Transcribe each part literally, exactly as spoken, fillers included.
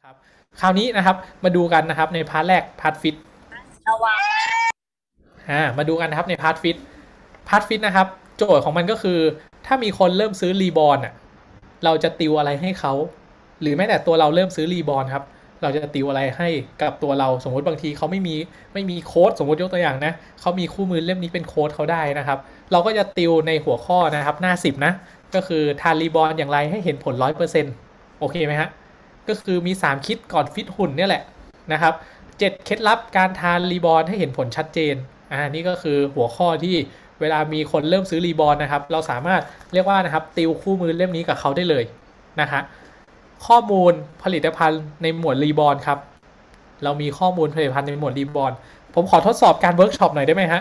ครับคราวนี้นะครับมาดูกันนะครับในพาร์ทแรกพาร์ทฟิตอ่ามาดูกันนะครับในพาร์ทฟิตพาร์ทฟิตนะครับโจทย์ของมันก็คือถ้ามีคนเริ่มซื้อรีบอลอ่ะเราจะติวอะไรให้เขาหรือแม้แต่ตัวเราเริ่มซื้อรีบอลครับเราจะติวอะไรให้กับตัวเราสมมติบางทีเขาไม่มีไม่มีโค้ดสมมติยกตัวอย่างนะเขามีคู่มือเล่มนี้เป็นโค้ดเขาได้นะครับเราก็จะติวในหัวข้อนะครับหน้าสิบนะก็คือทานรีบอลอย่างไรให้เห็นผลร้อยเปอร์เซ็นต์โอเคไหมฮะก็คือมีสามคิดก่อนฟิตหุ่นเนี่ยแหละนะครับเจ็ดเคล็ดลับการทานรีบอลให้เห็นผลชัดเจนอ่านี่ก็คือหัวข้อที่เวลามีคนเริ่มซื้อรีบอลนะครับเราสามารถเรียกว่านะครับติวคู่มือเล่มนี้กับเขาได้เลยนะฮะข้อมูลผลิตภัณฑ์ในหมวดรีบอลครับเรามีข้อมูลผลิตภัณฑ์ในหมวดรีบอลผมขอทดสอบการเวิร์กช็อปหน่อยได้ไหมฮะ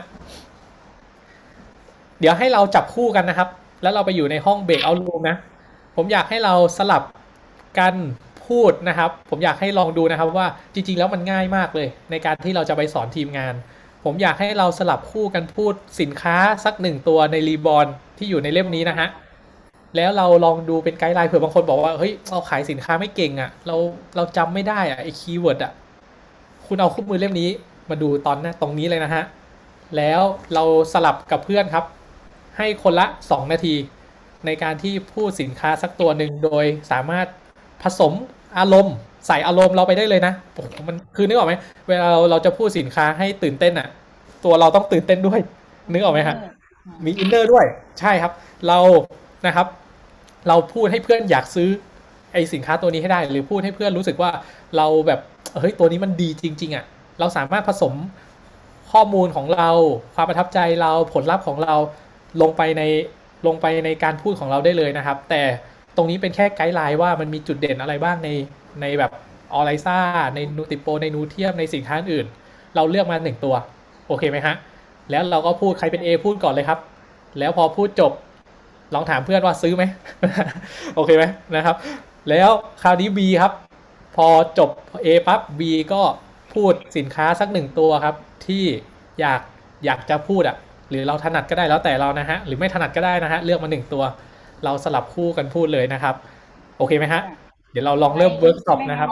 เดี๋ยวให้เราจับคู่กันนะครับแล้วเราไปอยู่ในห้องเบรกเอาท์รูมนะผมอยากให้เราสลับกันพูดนะครับผมอยากให้ลองดูนะครับว่าจริงๆแล้วมันง่ายมากเลยในการที่เราจะไปสอนทีมงานผมอยากให้เราสลับคู่กันพูดสินค้าสักหนึ่งตัวในรีบอลที่อยู่ในเล่มนี้นะฮะแล้วเราลองดูเป็นไกด์ไลน์เผื่อบางคนบอกว่าเฮ้ยเราขายสินค้าไม่เก่งอ่ะเราเราจำไม่ได้อ่ะไอ้คีย์เวิร์ดอ่ะคุณเอาคู่มือเล่มนี้มาดูตอนนะตรงนี้เลยนะฮะแล้วเราสลับกับเพื่อนครับให้คนละสองนาทีในการที่พูดสินค้าสักตัวหนึ่งโดยสามารถผสมอารมณ์ใส่อารมณ์เราไปได้เลยนะโอ้โหมันคือนึกออกไหมเวลาเราเราจะพูดสินค้าให้ตื่นเต้นอ่ะตัวเราต้องตื่นเต้นด้วยนึกออกไหมฮะมีอินเนอร์ด้วยใช่ครับเรานะครับเราพูดให้เพื่อนอยากซื้อไอสินค้าตัวนี้ให้ได้หรือพูดให้เพื่อนรู้สึกว่าเราแบบเฮ้ยตัวนี้มันดีจริงๆอ่ะเราสามารถผสมข้อมูลของเราความประทับใจเราผลลัพธ์ของเราลงไปในลงไปในการพูดของเราได้เลยนะครับแต่ตรงนี้เป็นแค่ไกด์ไลน์ว่ามันมีจุดเด่นอะไรบ้างในในแบบออไลซ่าในนูติโปในนูเทียมในสินค้าอื่นเราเลือกมาหนึ่งตัวโอเคไหมฮะแล้วเราก็พูดใครเป็น A พูดก่อนเลยครับแล้วพอพูดจบลองถามเพื่อนว่าซื้อไหม โอเคไหมนะครับแล้วคราวนี้ B ครับพอจบ A ปั๊บ B ก็พูดสินค้าสักหนึ่งตัวครับที่อยากอยากจะพูดอ่ะหรือเราถนัดก็ได้แล้วแต่เรานะฮะหรือไม่ถนัดก็ได้นะฮะเลือกมาหนึ่งตัวเราสลับคู่กันพูดเลยนะครับโอเคไหมฮะเดี๋ยวเราลองเริ่มเวิร์กช็อปนะครับ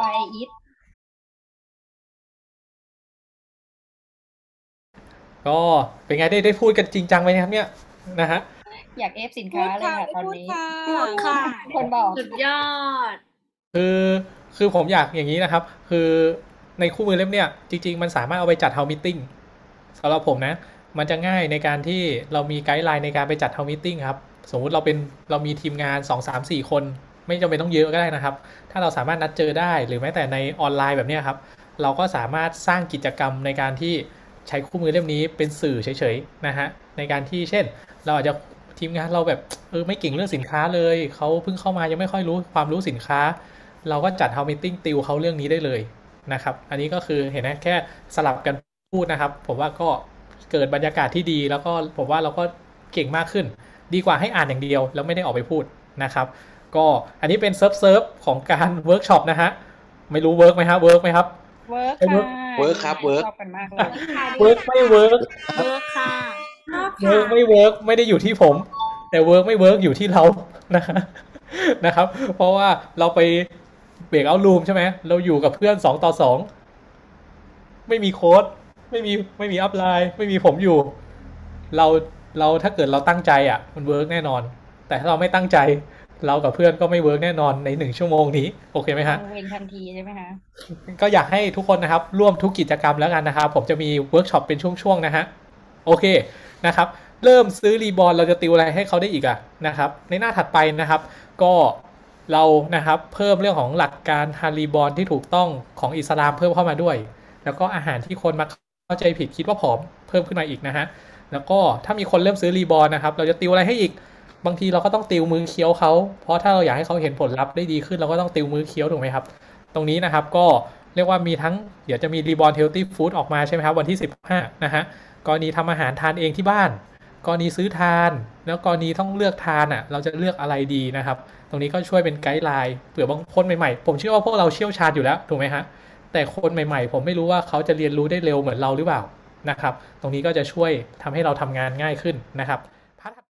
ก็เป็นไงได้ได้พูดกันจริงจังไหมครับเนี่ยนะฮะอยากเอฟสินค้าเลยค่ะตอนนี้พูดค่ะคนบอกสุดยอดคือคือผมอยากอย่างนี้นะครับคือในคู่มือเล่มเนี่ยจริงๆมันสามารถเอาไปจัดเฮามิทติ้งสำหรับผมนะมันจะง่ายในการที่เรามีไกด์ไลน์ในการไปจัดเฮามิทติ้งครับสมมุติเราเป็นเรามีทีมงานสอง สาม สี่คนไม่จำเป็นต้องเยอะก็ได้นะครับถ้าเราสามารถนัดเจอได้หรือแม้แต่ในออนไลน์แบบนี้ครับเราก็สามารถสร้างกิจกรรมในการที่ใช้คู่มือเล่มนี้เป็นสื่อเฉยๆนะฮะในการที่เช่นเราอาจจะทีมงานเราแบบเออไม่เก่งเรื่องสินค้าเลยเขาเพิ่งเข้ามายังไม่ค่อยรู้ความรู้สินค้าเราก็จัดเฮามิทติ้งติวเขาเรื่องนี้ได้เลยนะครับอันนี้ก็คือเห็นไหมแค่สลับกันพูดนะครับผมว่าก็เกิดบรรยากาศที่ดีแล้วก็ผมว่าเราก็เก่งมากขึ้นดีกว่าให้อ่านอย่างเดียวแล้วไม่ได้ออกไปพูดนะครับก็อันนี้เป็นเซิร์ฟเซิร์ฟของการเวิร์กช็อปนะฮะไม่รู้เวิร์กไหมครับเวิร์กไหมครับเวิร์กค่ะเวิร์กครับเวิร์กชอบกันมากเลยเวิร์กไม่เวิร์กเวิร์กค่ะเวิร์กไม่เวิร์กไม่ได้อยู่ที่ผมแต่เวิร์กไม่เวิร์กอยู่ที่เรานะนะครับเพราะว่าเราไปเบรกเอาท์รูมใช่ไหมเราอยู่กับเพื่อนสองต่อสองไม่มีโค้ดไม่มีไม่มีอัพไลน์ไม่มีผมอยู่เราเราถ้าเกิดเราตั้งใจอ่ะมันเวิร์กแน่นอนแต่ถ้าเราไม่ตั้งใจเรากับเพื่อนก็ไม่เวิร์กแน่นอนในหนึ่งชั่วโมงนี้โอเคไหมฮะเว้นทันทีใช่ไหมคะก็อยากให้ทุกคนนะครับร่วมทุกกิจกรรมแล้วกันนะครับผมจะมีเวิร์กช็อปเป็นช่วงๆนะฮะโอเคนะครับเริ่มซื้อรีบอลเราจะติวอะไรให้เขาได้อีกอะนะครับในหน้าถัดไปนะครับก็เรานะครับเพิ่มเรื่องของหลักการทานรีบอลที่ถูกต้องของอิสลามเพิ่มเข้ามาด้วยแล้วก็อาหารที่คนมาเข้าใจผิดคิดว่าผอมเพิ่มขึ้นมาอีกนะฮะแล้วก็ถ้ามีคนเริ่มซื้อรีบอลนะครับเราจะติวอะไรให้อีกบางทีเราก็ต้องติวมือเคี้ยวเขาเพราะถ้าเราอยากให้เขาเห็นผลลัพธ์ได้ดีขึ้นเราก็ต้องติวมือเคี้ยวถูกไหมครับตรงนี้นะครับก็เรียกว่ามีทั้งเดี๋ยวจะมีรีบอลเฮลตี้ฟู้ดออกมาใช่ไหมครับวันที่สิบห้านะฮะกรณีทำอาหารทานเองที่บ้านกรณีซื้อทานแล้วกรณีต้องเลือกทานอ่ะเราจะเลือกอะไรดีนะครับตรงนี้ก็ช่วยเป็นไกด์ไลน์เผื่อบางคนใหม่ๆผมเชื่อว่าพวกเราเชี่ยวชาญอยู่แล้วถูกไหมฮะแต่คนใหม่ๆผมไม่รู้ว่าเขาจะเรียนรู้ได้เร็วเหมือนเราหรือเปล่านะครับตรงนี้ก็จะช่วยทำให้เราทำงานง่ายขึ้นนะครับ